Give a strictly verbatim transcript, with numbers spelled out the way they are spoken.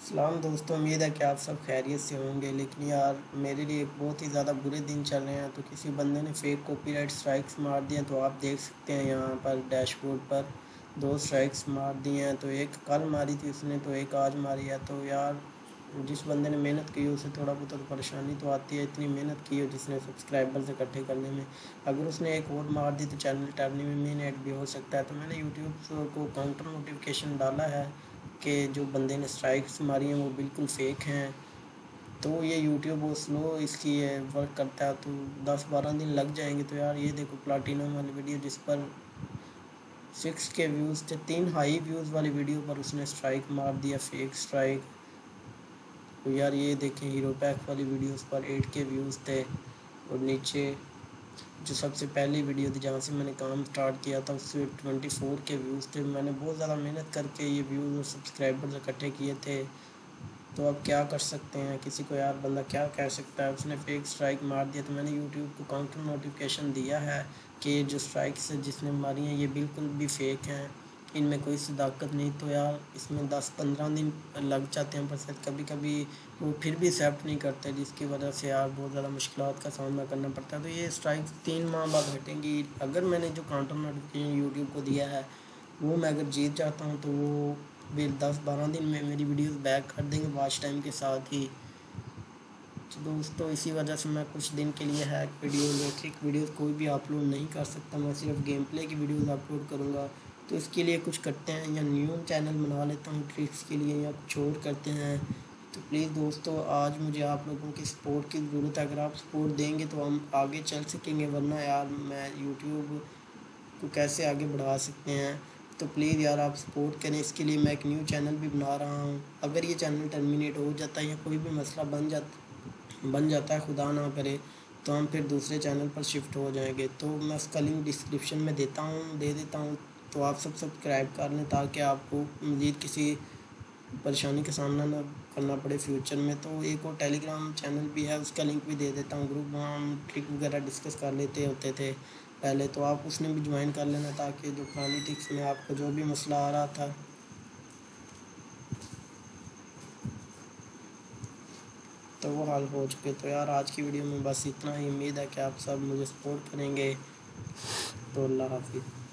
सलाम दोस्तों, उम्मीद है कि आप सब खैरियत से होंगे। लेकिन यार मेरे लिए बहुत ही ज़्यादा बुरे दिन चल रहे हैं। तो किसी बंदे ने फेक कॉपीराइट स्ट्राइक्स मार दिए हैं। तो आप देख सकते हैं यहाँ पर डैशबोर्ड पर दो स्ट्राइक्स मार दी हैं। तो एक कल मारी थी उसने, तो एक आज मारी है। तो यार जिस बंदे ने मेहनत की उसे थोड़ा बहुत तो परेशानी तो आती है। इतनी मेहनत की हो जिसने सब्सक्राइबर्स इकट्ठे करने में, अगर उसने एक और मार दी तो चैनल टर्निंग में मेन ऐड भी हो सकता है। तो मैंने यूट्यूब को काउंटर नोटिफिकेशन डाला है कि जो बंदे ने स्ट्राइक्स मारी हैं वो बिल्कुल फेक हैं। तो ये यूट्यूब वो स्लो इसकी ये वर्क करता है, तो दस बारह दिन लग जाएंगे। तो यार ये देखो प्लाटिनम वाली वीडियो जिस पर सिक्स के व्यूज़ थे, तीन हाई व्यूज़ वाली वीडियो पर उसने स्ट्राइक मार दिया, फेक स्ट्राइक। तो यार ये देखें हीरो पैक वाली वीडियोस पर एट के व्यूज़ थे। और नीचे जो सबसे पहली वीडियो थी जहाँ से मैंने काम स्टार्ट किया था उससे ट्वेंटी फोर के व्यूज़ थे। मैंने बहुत ज़्यादा मेहनत करके ये व्यूज़ और सब्सक्राइबर्स इकट्ठे किए थे। तो अब क्या कर सकते हैं, किसी को यार बंदा क्या कह सकता है। उसने फेक स्ट्राइक मार दिया तो मैंने यूट्यूब को काउंटर नोटिफिकेशन दिया है कि जो स्ट्राइक्स जिसने मारी हैं ये बिल्कुल भी फेक हैं, इनमें कोई सदाकत नहीं। तो यार इसमें दस पंद्रह दिन लग जाते हैं, पर शायद कभी कभी वो फिर भी एक्सेप्ट नहीं करते, जिसकी वजह से यार बहुत ज़्यादा मुश्किलात का सामना करना पड़ता है। तो ये स्ट्राइक तीन माह बाद हटेंगी। अगर मैंने जो काउंटर नोटिफिकेशन यूट्यूब को दिया है वो मैं अगर जीत जाता हूँ तो वो फिर दस बारह दिन में मेरी वीडियोस बैक कर देंगे वॉच टाइम के साथ ही। तो दोस्तों इसी वजह से मैं कुछ दिन के लिए हैक वीडियो या ट्रिक वीडियोस कोई भी अपलोड नहीं कर सकता। मैं सिर्फ गेम प्ले की वीडियोस अपलोड करूँगा। तो इसके लिए कुछ करते हैं, या न्यू चैनल बना लेता हूँ ट्रिक्स के लिए, या कुछ और करते हैं। तो प्लीज़ दोस्तों आज मुझे आप लोगों की सपोर्ट की ज़रूरत है। अगर आप सपोर्ट देंगे तो हम आगे चल सकेंगे, वरना यार मैं यूट्यूब को कैसे आगे बढ़ा सकते हैं। तो प्लीज़ यार आप सपोर्ट करें। इसके लिए मैं एक न्यू चैनल भी बना रहा हूँ। अगर ये चैनल टर्मिनेट हो जाता है या कोई भी मसला बन जाता बन जाता है खुदा ना करे, तो हम फिर दूसरे चैनल पर शिफ्ट हो जाएंगे। तो मैं उसका लिंक डिस्क्रिप्शन में देता हूँ दे देता हूँ। तो आप सब सब्सक्राइब कर लें ताकि आपको मज़ीद किसी परेशानी का सामना ना करना पड़े फ्यूचर में। तो एक और टेलीग्राम चैनल भी है, उसका लिंक भी दे देता हूँ। ग्रुप वहाँ हम ट्रिक वगैरह डिस्कस कर लेते होते थे पहले, तो आप उसमें भी ज्वाइन कर लेना ताकि जो पुरानी ट्रिक्स में आपको जो भी मसला आ रहा था तो वो हल हो चुके। तो यार आज की वीडियो में बस इतना ही। उम्मीद है कि आप सब मुझे सपोर्ट करेंगे। तो अल्लाह हाफिज़।